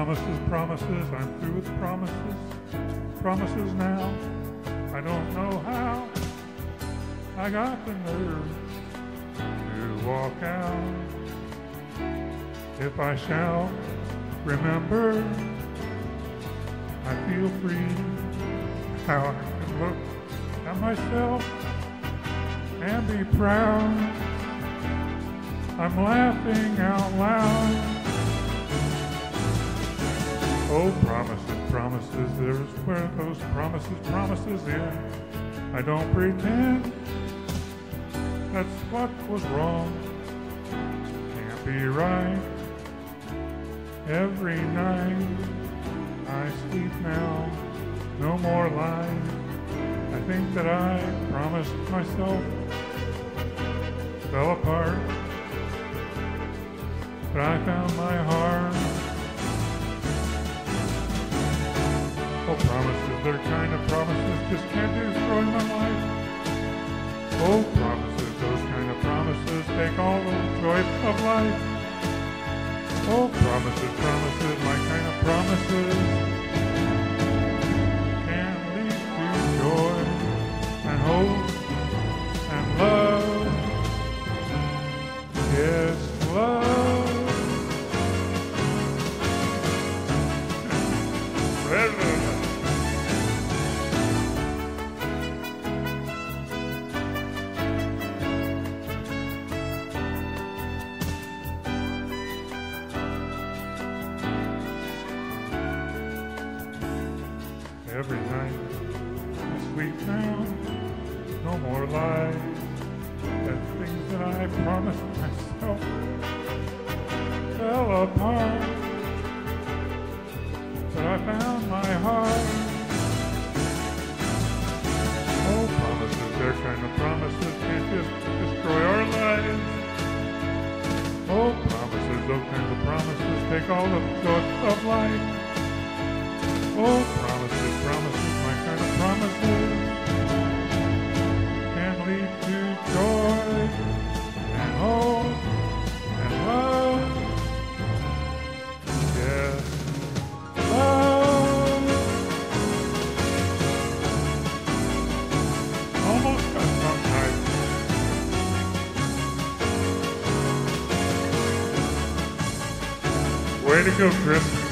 Promises, promises, I'm through with promises. Promises now, I don't know how. I got the nerve to walk out. If I shall remember, I feel free. How I can look at myself and be proud. I'm laughing out loud. Oh, promises, promises, there's where those promises end. I don't pretend that's what was wrong. Can't be right. Every night I sleep now, no more lies. I think that I promised myself, fell apart, but I found my heart. Oh, promises, they're kind of promises, just can't destroy my life. Oh, promises, those kind of promises, take all the joy of life. Oh, promises, promises, my kind of promises can lead to joy and hope and love. Yes, love. Every night I sleep now, no more lies. That's things that I promised myself fell apart. But I found my heart. Oh, promises, they're kind of promises, can't just destroy our lives. Oh, promises, those kinds of promises, take all the joy of life. Oh, promises, promises, my kind of promises can lead to joy and hope and love. Yes, love. Almost got tongue-tied. Way to go, Chris.